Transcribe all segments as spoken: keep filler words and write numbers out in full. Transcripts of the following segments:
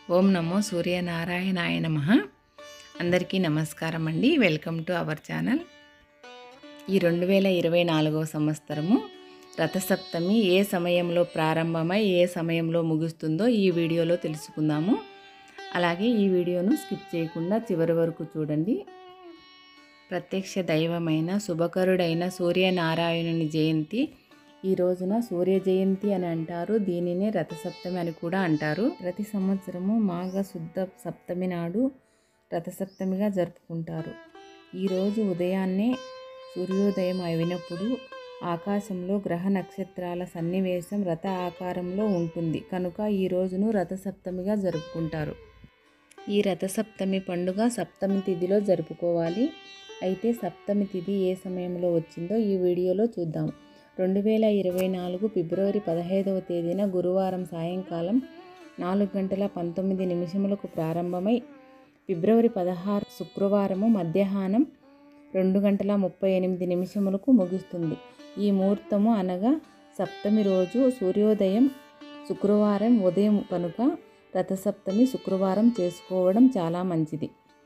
ఓం నమో సూర్యనారాయణాయ నమః. అందరికీ నమస్కారం అండి. Welcome to our channel. ఈ రెండు వేల ఇరవై నాలుగవ సంవత్సరము రథసప్తమి ఏ సమయంలో ప్రారంభమై ఏ సమయంలో ముగుస్తుందో ఈ వీడియోలో తెలుసుకుందాము. అలాగే ఈ వీడియోను స్కిప్ చేయకుండా చివరి వరకు చూడండి. ప్రత్యక్ష దైవమైన శుభకరుడైన సూర్యనారాయణుని జయంతి ఈ రోజున సూర్య జయంతి అని అంటారు. దీనినే రథసప్తమి అని కూడా అంటారు. ప్రతి సంవత్సరము మాఘ శుద్ధ సప్తమి నాడు రథసప్తమిగా జరుపుకుంటారు. ఈరోజు ఉదయాన్నే సూర్యోదయం అయినప్పుడు ఆకాశంలో గ్రహ నక్షత్రాల సన్నివేశం రథ ఆకారంలో ఉంటుంది కనుక ఈ రోజును రథసప్తమిగా జరుపుకుంటారు. ఈ రథసప్తమి పండుగ సప్తమి తిథిలో జరుపుకోవాలి. అయితే సప్తమి తిథి ఏ సమయంలో వచ్చిందో ఈ వీడియోలో చూద్దాం. రెండు వేల ఇరవై నాలుగు ఫిబ్రవరి పదహైదవ తేదీన గురువారం సాయంకాలం నాలుగు గంటల పంతొమ్మిది నిమిషములకు ప్రారంభమై ఫిబ్రవరి పదహారు శుక్రవారము మధ్యాహ్నం రెండు గంటల ముప్పై ఎనిమిది నిమిషములకు ముగుస్తుంది. ఈ ముహూర్తము అనగా సప్తమి రోజు సూర్యోదయం శుక్రవారం ఉదయం కనుక రథసప్తమి శుక్రవారం చేసుకోవడం చాలా మంచిది.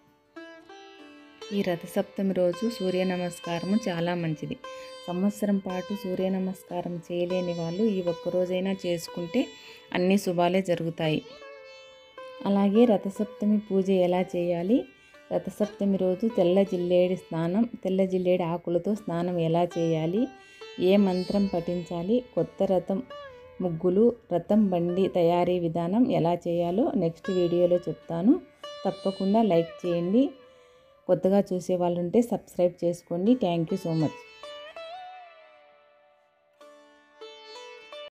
ఈ రథసప్తమి రోజు సూర్య నమస్కారము చాలా మంచిది. సంవత్సరం పాటు సూర్య నమస్కారం చేయలేని వాళ్ళు ఈ ఒక్కరోజైనా చేసుకుంటే అన్ని శుభాలే జరుగుతాయి. అలాగే రథసప్తమి పూజ ఎలా చేయాలి, రథసప్తమి రోజు తెల్ల జిల్లేడి స్నానం తెల్ల జిల్లేడి ఆకులతో స్నానం ఎలా చేయాలి, ఏ మంత్రం పఠించాలి, కొత్త రథం ముగ్గులు రథం బండి తయారీ విధానం ఎలా చేయాలో నెక్స్ట్ వీడియోలో చెప్తాను. తప్పకుండా లైక్ చేయండి. కొత్తగా చూసే వాళ్ళు ఉంటే సబ్స్క్రైబ్ చేసుకోండి. Thank you so much.